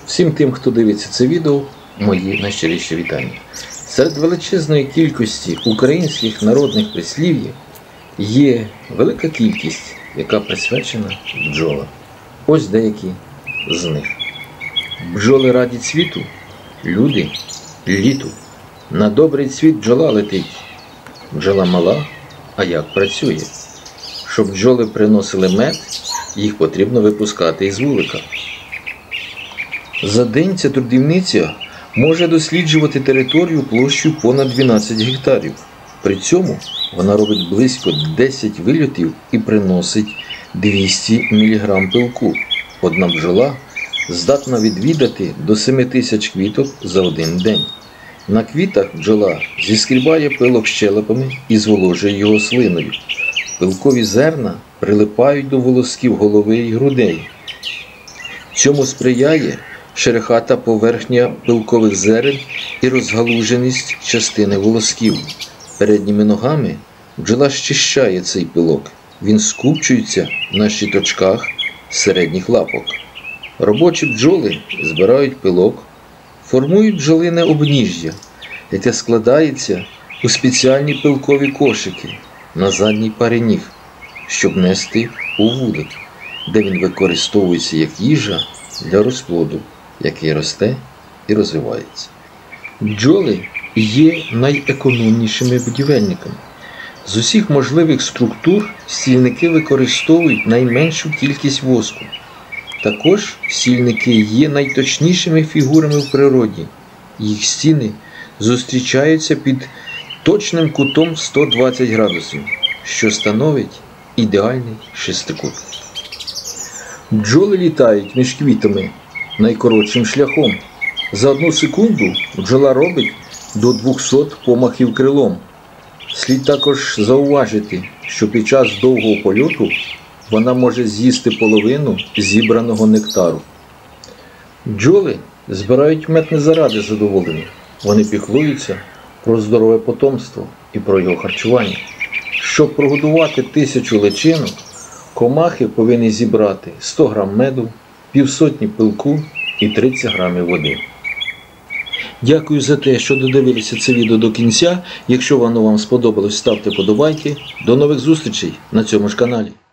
Всім тим, хто дивиться це відео, мої найщиріші вітання. Серед величезної кількості українських народних прислів'їв є велика кількість, яка присвячена бджолам. Ось деякі з них. Бджоли радять світу, люди літу. На добрий цвіт бджола летить. Бджола мала, а як працює? Щоб бджоли приносили мед, їх потрібно випускати із вулика. За день ця трудівниця може досліджувати територію площею понад 12 гектарів. При цьому вона робить близько 10 вильотів і приносить 200 мг пилку. Одна бджола здатна відвідати до 7000 квіток за один день. На квітах бджола зіскрібає пилок щелепами і зволожує його слиною. Пилкові зерна прилипають до волосків голови і грудей. Цьому сприяє шерохата поверхня пилкових зерен і розгалуженість частини волосків. Передніми ногами бджола щищає цей пилок. Він скупчується на щиточках середніх лапок. Робочі бджоли збирають пилок, формують бджолине обніжжя, яке складається у спеціальні пилкові кошики на задній парі ніг, щоб нести у вулик, де він використовується як їжа для розплоду, який росте і розвивається. Бджоли є найекономнішими будівельниками. З усіх можливих структур стільники використовують найменшу кількість воску. Також стільники є найточнішими фігурами в природі. Їх стіни зустрічаються під точним кутом 120 градусів, що становить ідеальний шестикут. Бджоли літають між квітами найкоротшим шляхом. За 1 секунду бджола робить до 200 помахів крилом. Слід також зауважити, що під час довгого польоту вона може з'їсти половину зібраного нектару. Бджоли збирають мед не заради задоволення. Вони піклуються про здорове потомство і про його харчування. Щоб прогодувати 1000 личинок, комахи повинні зібрати 100 грам меду, півсотні пилку і 30 грамів води. Дякую за те, що додивилися це відео до кінця. Якщо воно вам сподобалось, ставте подобайки. До нових зустрічей на цьому ж каналі.